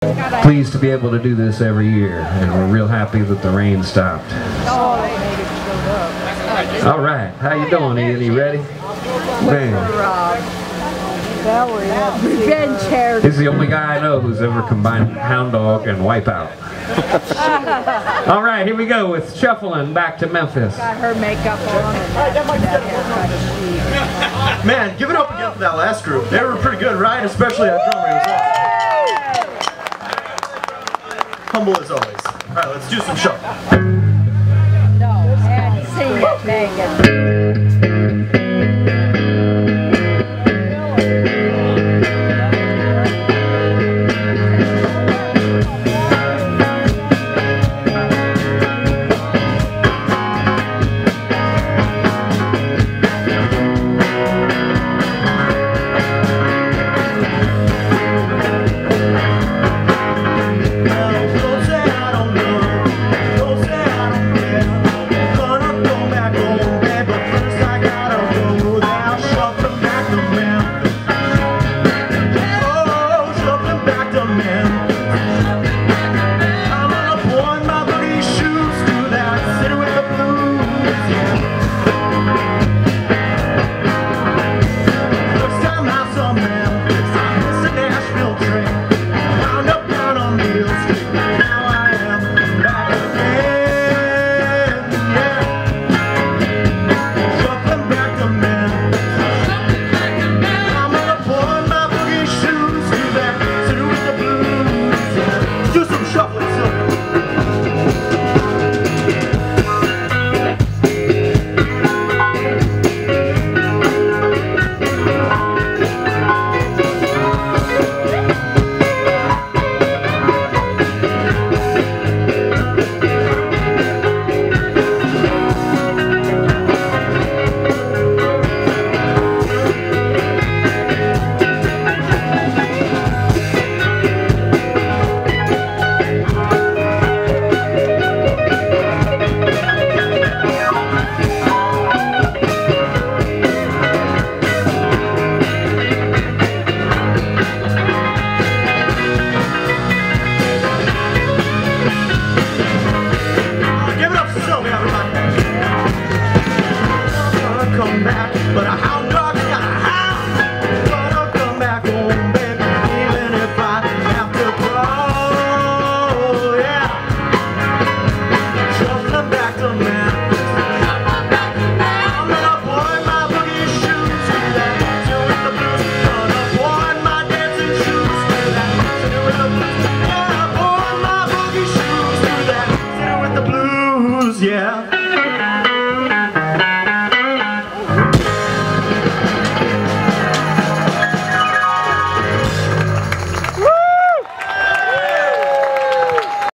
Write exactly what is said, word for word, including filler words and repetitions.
Pleased to be able to do this every year, and we're real happy that the rain stopped. All right, how you doing, Ian? You ready? Man. He's the only guy I know who's ever combined Hound Dog and Wipeout. All right, here we go with Shufflin' Back to Memphis. Got her makeup on. Man, give it up again for that last group. They were pretty good, right? Especially that drummer. He was awesome. Humble as always. All right, let's do some shuffle. No, I hadn't seen it, Megan. Yeah.